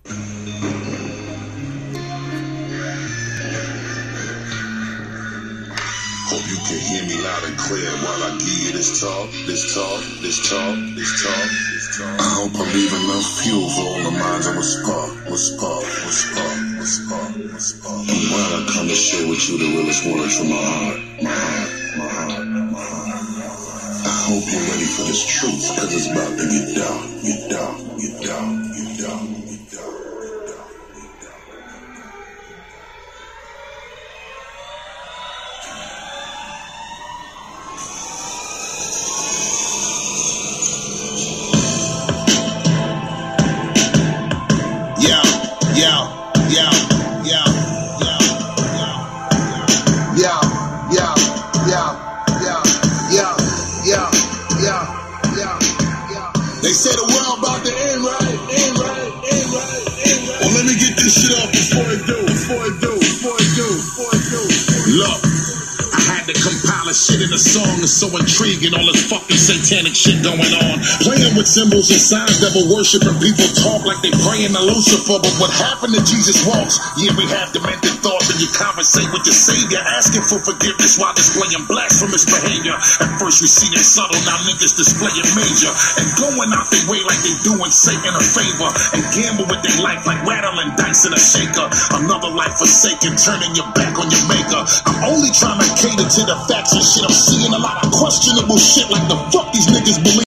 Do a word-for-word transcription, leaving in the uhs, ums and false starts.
Hope you can hear me loud and clear while I give you this talk, this talk, this talk, this talk, this talk. I hope I leave enough fuel for all the minds I will spark, will spark, will spark, will spark, will spark. And while I come to share with you the realest words from my heart, my heart, my heart, my heart. I hope you're ready for this truth, cause it's about to get dark, get dark, get dark, get dark, get dark. Yeah, yeah, yeah, yeah, yeah, yeah, yeah, yeah, yeah, yeah, yeah, yeah, yeah, yeah. They say the world about to end, right? End, right? End, right? End, right? Well, let me get this shit off before it do, before it do, before it do, before it do. Look. I had to compile a shit in a song. It's so intriguing, all this fucking satanic shit going on. Playing with symbols and signs, devil worshiping people talk like they praying to Lucifer. But what happened to Jesus walks? Yeah, we have demented thoughts and you conversate with your savior, asking for forgiveness while displaying blasphemous behavior. At first we see it subtle, now niggas display it major. And going out their way like they doing Satan a favor. And gamble with their life like rattling dice in a shaker. Another life forsaken, turning your back on your maker. I'm only trying to cater to the facts and shit. I'm seeing a lot of questionable shit like the fuck these niggas believe.